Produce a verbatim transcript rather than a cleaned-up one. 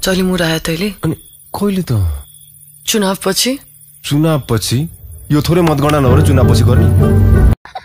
जहिले मुड आयो तैले? अनि कहिले त? चुनाव पछि? चुनाव पछि? यो थोरै मतगणना हो र चुनाव पछि गर्ने?